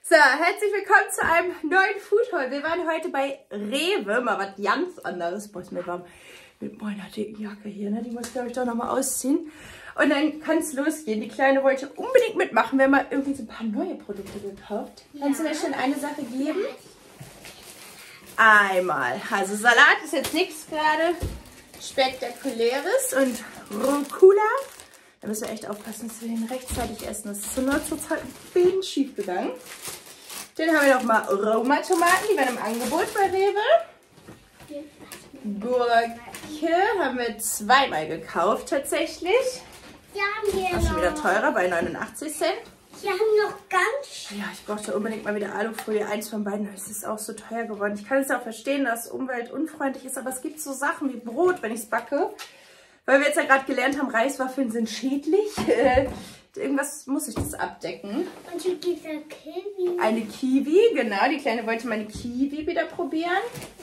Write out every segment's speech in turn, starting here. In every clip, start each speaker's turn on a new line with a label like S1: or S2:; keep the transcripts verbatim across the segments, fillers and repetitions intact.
S1: So, herzlich willkommen zu einem neuen Food Haul. Wir waren heute bei Rewe, mal was ganz anderes. Boah, ist mir warm mit meiner dicken Jacke hier, ne? Die muss ich, glaube ich, doch nochmal ausziehen. Und dann kann es losgehen. Die Kleine wollte unbedingt mitmachen. Wir haben mal irgendwie so ein paar neue Produkte gekauft. Ja. Kannst du mir schon eine Sache geben? Einmal. Also Salat ist jetzt nichts gerade Spektakuläres und Rucola. Da müssen wir echt aufpassen, dass wir ihn rechtzeitig essen. Das ist zur Notzeit ein bisschen schief gegangen. Dann haben wir noch mal Roma-Tomaten, die waren im Angebot bei Rewe. Gurke haben wir zweimal gekauft tatsächlich.
S2: Ja, haben wir
S1: auch schon wieder teurer, bei neunundachtzig Cent.
S2: Wir haben noch ganz...
S1: Ja, ich brauchte unbedingt mal wieder Alufolie. Eins von beiden, es ist auch so teuer geworden. Ich kann es auch verstehen, dass es umweltunfreundlich ist, aber es gibt so Sachen wie Brot, wenn ich es backe. Weil wir jetzt ja gerade gelernt haben, Reiswaffeln sind schädlich. Äh, irgendwas muss ich das abdecken.
S2: Und hier gibt es Kiwi.
S1: Eine Kiwi, genau. Die Kleine wollte meine Kiwi wieder probieren.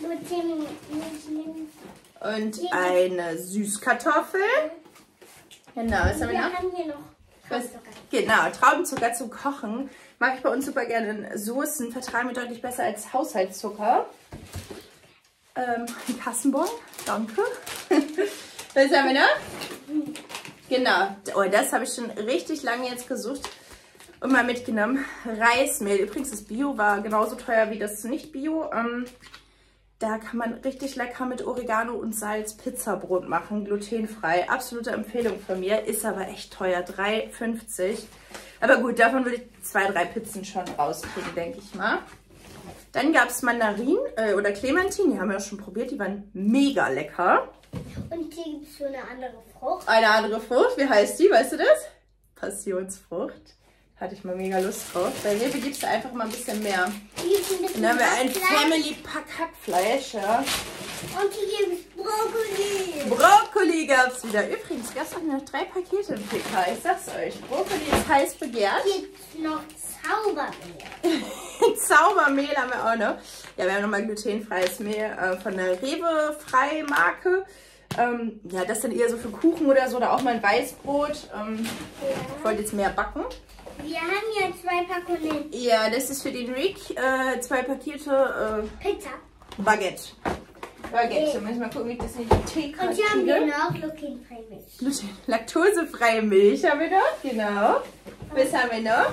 S1: Und eine Süßkartoffel. Genau, was haben wir noch?
S2: Haben hier noch Traubenzucker.
S1: Genau, Traubenzucker zum Kochen. Mag ich bei uns super gerne in Soßen. Vertragen wir deutlich besser als Haushaltszucker. Ähm, ein Kassenbon, danke. Was haben wir noch? Genau, oh, das habe ich schon richtig lange jetzt gesucht und mal mitgenommen. Reismehl, übrigens das Bio war genauso teuer wie das Nicht-Bio. Ähm, da kann man richtig lecker mit Oregano und Salz Pizzabrot machen, glutenfrei. Absolute Empfehlung von mir, ist aber echt teuer, drei fünfzig. Aber gut, davon würde ich zwei, drei Pizzen schon rauskriegen, denke ich mal. Dann gab es Mandarinen äh, oder Clementine, die haben wir auch schon probiert, die waren mega lecker.
S2: Und hier gibt es so eine andere Frucht.
S1: Eine andere Frucht, wie heißt die, weißt du das? Passionsfrucht. Hatte ich mal mega Lust drauf. Bei Rewe gibt es einfach mal ein bisschen mehr.
S2: Hier gibt es ein bisschen
S1: Dann haben wir ein
S2: Hackfleisch.
S1: Family Pack Hackfleisch, ja.
S2: Und hier gibt es Brokkoli.
S1: Brokkoli gab es wieder. Übrigens gab es auch noch drei Pakete im P K, ich sag's euch. Brokkoli ist heiß begehrt.
S2: Hier gibt es noch Zaubermehl.
S1: Zaubermehl haben wir auch noch. Ja, wir haben nochmal glutenfreies Mehl äh, von der Rewe-Frei-Marke. Ähm, ja, das dann eher so für Kuchen oder so, oder auch mal ein Weißbrot. Ähm,
S2: Ja.
S1: Ich wollte jetzt mehr backen.
S2: Wir haben hier zwei Packungen
S1: Ja, das ist für den Rick. Äh, zwei Pakete
S2: Pizza.
S1: äh, Baguette. Baguette. So, muss ich mal gucken, wie ich das in die Teekarte
S2: Und hier haben wir
S1: kriege.
S2: noch glutenfreie Milch.
S1: Gluten- Laktosefreie Milch haben wir noch. Genau. Was haben wir noch?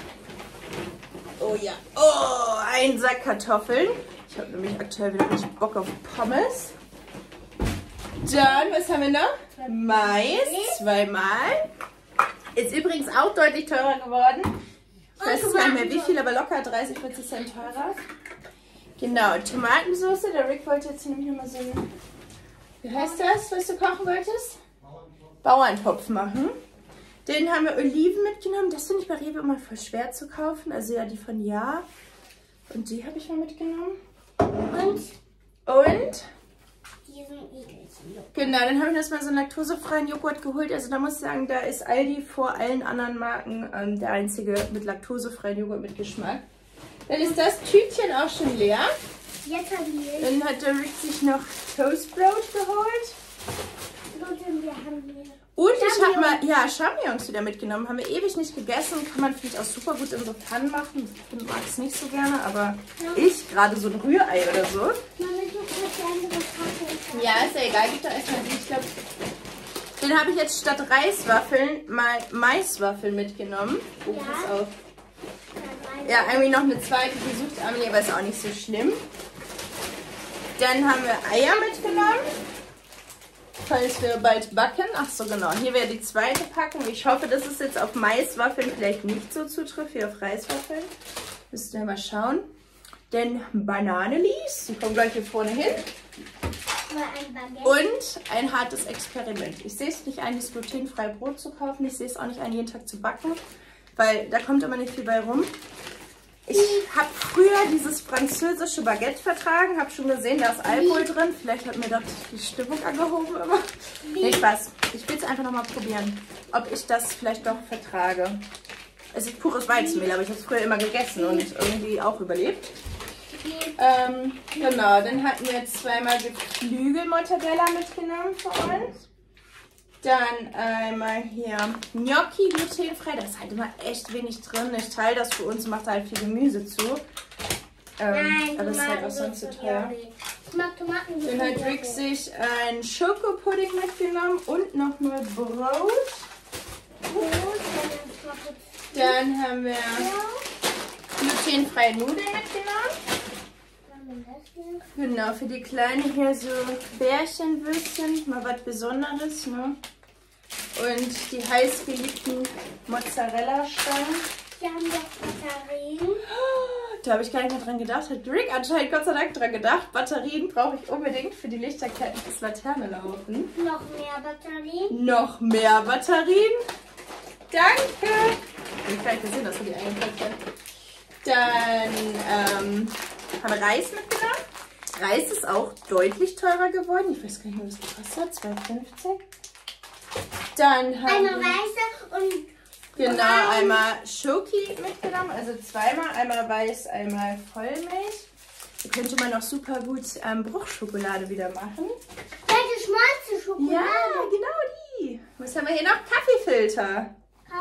S1: Oh ja. Oh, ein Sack Kartoffeln. Ich habe nämlich aktuell wieder richtig Bock auf Pommes. Dann, was haben wir noch? Mais, zweimal. Ist übrigens auch deutlich teurer geworden. Ich weiß jetzt gar nicht mehr wie viel, aber locker dreißig, vierzig Cent teurer. Genau, Tomatensauce. Der Rick wollte jetzt nämlich nochmal so ein, wie heißt das, was du kochen wolltest? Bauerntopf machen. Den haben wir Oliven mitgenommen. Das finde ich bei Rewe immer voll schwer zu kaufen. Also ja, die von Ja. Und die habe ich mal mitgenommen.
S2: Und
S1: Und?
S2: diesen Egelchen.
S1: Genau, dann habe ich das mal so einen laktosefreien Joghurt geholt. Also da muss ich sagen, da ist Aldi vor allen anderen Marken ähm, der einzige mit laktosefreien Joghurt mit Geschmack. Dann ist das Tütchen auch schon leer.
S2: Jetzt haben wir
S1: Dann hat der Rick sich noch Toastbrot geholt.
S2: Gluten, wir haben hier.
S1: Und ich habe mal, ja, Champignons wieder mitgenommen. Haben wir ewig nicht gegessen. Kann man vielleicht auch super gut in so Pfannen machen. Ich mag es nicht so gerne, aber ich, gerade so ein Rührei oder so.
S2: Mama, du kannst die andere Packung.
S1: Ja, ist ja egal. Gibt doch erstmal die. Ich glaube, den habe ich jetzt statt Reiswaffeln mal Maiswaffeln mitgenommen. Oh,
S2: Ja.
S1: pass auf. Ja, irgendwie noch eine zweite gesucht, Amelie, aber ist auch nicht so schlimm. Dann haben wir Eier mitgenommen. Falls wir bald backen. Ach so, genau. Hier wäre die zweite Packung. Ich hoffe, dass es jetzt auf Maiswaffeln vielleicht nicht so zutrifft wie auf Reiswaffeln. Müssen wir mal schauen. Dann Bananelis. Die kommen gleich hier vorne hin.
S2: Ein Baguette.
S1: Und ein hartes Experiment. Ich sehe es nicht ein, das glutenfreie Brot zu kaufen. Ich sehe es auch nicht ein, jeden Tag zu backen. Weil da kommt immer nicht viel bei rum. Ich habe früher dieses französische Baguette vertragen, habe schon gesehen, da ist Alkohol drin. Vielleicht hat mir das die Stimmung angehoben immer. Nee, Spaß. Ich will es einfach nochmal probieren, ob ich das vielleicht doch vertrage. Es ist pures Weizenmehl, aber ich habe es früher immer gegessen und irgendwie auch überlebt. Ähm, genau, dann hatten wir zweimal Geflügel-Mortadella mitgenommen für uns. Dann einmal hier Gnocchi glutenfrei. Da ist halt immer echt wenig drin. Ich teile das für uns und mache da halt viel Gemüse zu. Ähm,
S2: Nein,
S1: aber das ist halt auch sonst zu teuer.
S2: Ich mag Tomaten.
S1: Dann hat Rick sich ein Schokopudding mitgenommen und nochmal Brot. Dann haben wir glutenfreie Nudeln mitgenommen. Genau, für die Kleine hier so Bärchenwürstchen, mal was Besonderes, ne? Und die heiß geliebten Mozzarella-Stangen.
S2: Hier haben wir Batterien.
S1: Da habe ich gar nicht mehr dran gedacht. Hat Rick anscheinend Gott sei Dank dran gedacht. Batterien brauche ich unbedingt für die Lichterketten fürs Laterne laufen.
S2: Noch mehr Batterien.
S1: Noch mehr Batterien. Danke. Ich kann nicht gesehen, dass wir die eingepackt haben. Dann ähm, haben wir Reis mitgenommen. Reis ist auch deutlich teurer geworden. Ich weiß gar nicht mehr, was das gekostet hat. zwei fünfzig. Dann haben
S2: Eine
S1: wir...
S2: weiße und...
S1: Genau, einmal Schoki mitgenommen, also zweimal, einmal weiß, einmal Vollmilch. Da könnte man auch super gut ähm, Bruchschokolade wieder machen.
S2: Welche schmalze Schokolade?
S1: Ja, genau die. Was haben wir hier noch? Kaffeefilter.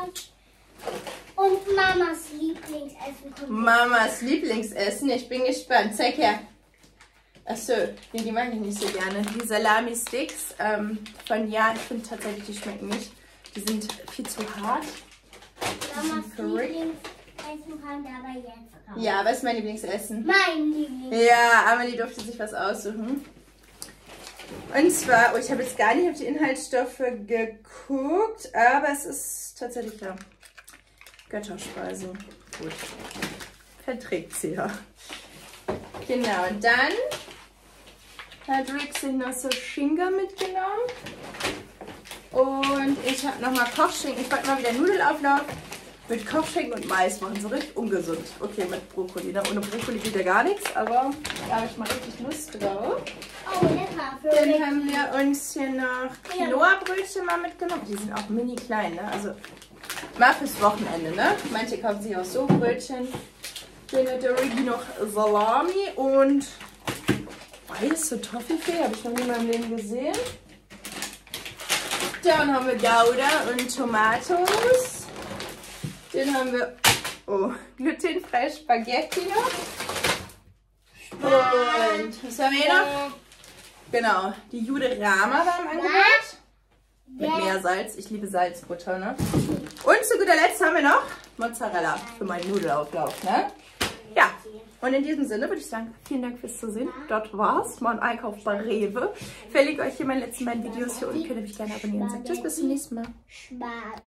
S2: Und Mamas Lieblingsessen kommt.
S1: Mamas Lieblingsessen, ich bin gespannt. Zeig her. Achso, nee, die mag ich nicht so gerne. Die Salami-Sticks ähm, von Jan, ich finde tatsächlich, die schmecken nicht. Die sind viel zu hart.
S2: Mamas Lieblingsessen kommt aber jetzt raus.
S1: Ja, was ist mein Lieblingsessen?
S2: Mein Lieblingsessen.
S1: Ja, Amelie durfte sich was aussuchen. Und zwar, oh, ich habe jetzt gar nicht auf die Inhaltsstoffe geguckt, aber es ist tatsächlich da. Götterspeise. Gut. Verträgt sie ja. Genau, und dann hat Rick sich noch so Schinken mitgenommen. Und ich habe nochmal Kochschinken. Ich wollte mal wieder Nudelauflauf mit Kochschinken und Mais machen. So richtig ungesund. Okay, mit Brokkoli. Ne? Ohne Brokkoli geht ja gar nichts, aber da habe ich mal richtig Lust drauf.
S2: Oh, lecker.
S1: Dann haben wir uns hier noch Quinoa-Brötchen mal mitgenommen. Die sind auch mini klein, ne? Also mal fürs Wochenende, ne? Manche kaufen sich auch so Brötchen. Dann hat der Rigi noch Salami und weiße Toffifee. Habe ich noch nie in meinem Leben gesehen. Dann haben wir Gouda und Tomatos. Dann haben wir oh, glutenfreie Spaghetti noch. Und was haben wir hier noch? Genau, die Jude-Rama war im Angebot. Mit mehr Salz. Ich liebe Salzbutter, ne? Und zu guter Letzt haben wir noch Mozzarella für meinen Nudelauflauf, ne? Ja. Und in diesem Sinne würde ich sagen, vielen Dank fürs Zusehen. Dort war's. Mein Einkauf bei Rewe. Ich verlinke euch hier meine letzten beiden Videos hier unten. Könnt ihr mich gerne abonnieren. Sagt tschüss, bis zum nächsten Mal.